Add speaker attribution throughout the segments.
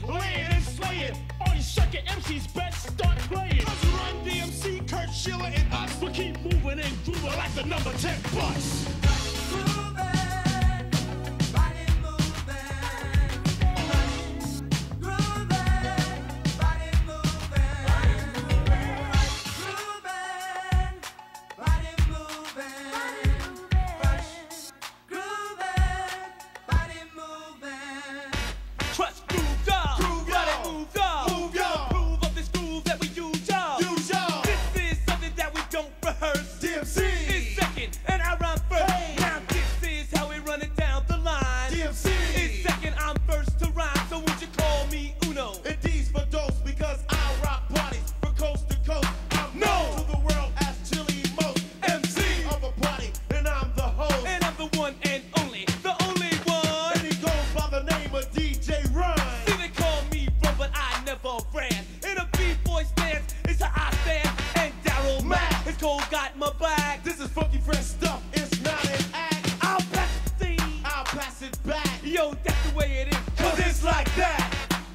Speaker 1: laying and slaying. All you sucker MCs best start playing. Cause we run DMC, Kurt, Sheila, and us. We keep moving and grooving like the number 10 bus. This is funky fresh stuff, it's not an act. I'll pass the thing, I'll pass it back. Yo, that's the way it is, cause it's like that.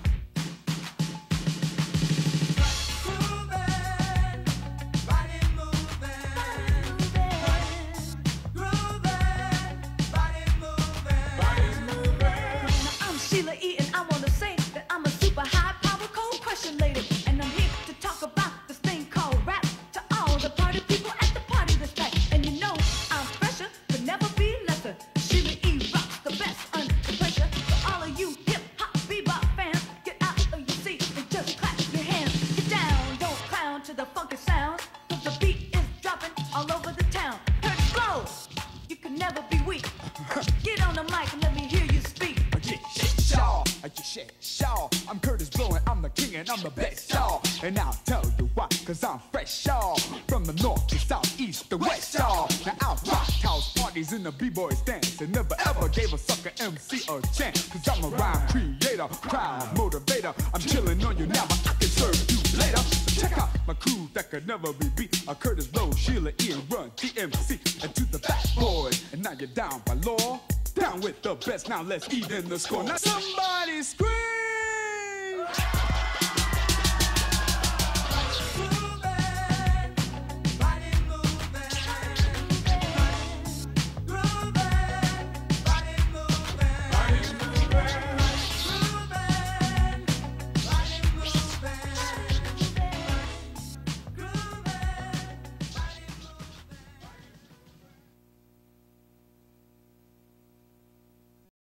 Speaker 2: Now I'm Sheila E. and I wanna say that I'm a super high power cold crushing lady. And I'm here to talk about this thing called rap to all the party people at the party this night. And you know I'm fresher, but never be lesser. Sheila E. rocks the best under pressure. For all of you hip hop bebop fans, get out of your seat and just clap your hands. Get down, don't clown to the funky sound, cause the beat is dropping all over the town. Kurtis Groovin, you can never be weak. Get on the mic and let me hear you speak.
Speaker 3: Shaw, I'm Kurtis Groovin, I'm the king and I'm the best, y'all. And I'll tell you why, cause I'm fresh, y'all. From the north to south, east to west, y'all. Now I've rocked house parties in the b-boy stance and never ever gave a sucker MC a chance. Cause I'm a rhyme creator, crowd motivator. I'm chillin' on you now, but I can serve you later. So check out my crew that could never be beat. Kurtis Groovin, Sheila E. and Run DMC. And to the fat boys, and now you're down by law. Down with the best, now let's eat in the score. Now somebody scream!